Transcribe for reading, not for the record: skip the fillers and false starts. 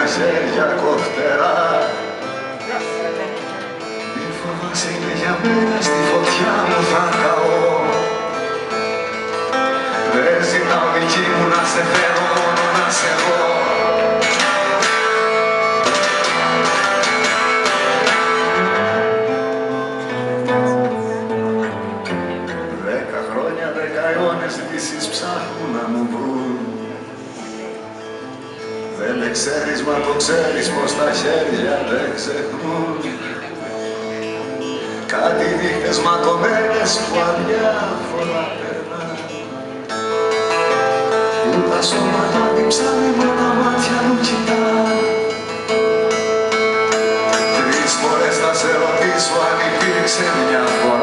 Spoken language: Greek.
χέρια κοφτερά. Μη φοβάσαι, είναι για μένα, στη φωτιά μου θα καώ. Δεν ζητάω δική μου να σε θέλω, μόνο να σε δω. 10 χρόνια, 10 αιώνες δύσεις ψάχνουν να μου βρουν. Δεν με ξέρεις, μα το ξέρεις πως τα χέρια δεν ξεχνούν. Κάτι νύχτες ματωμένες που αδιάφορα περνάν, που τα σώματα διψάνε μα τα μάτια μου κοιτάν. 3 φορές θα σε ρωτήσω αν υπήρξε μια φορά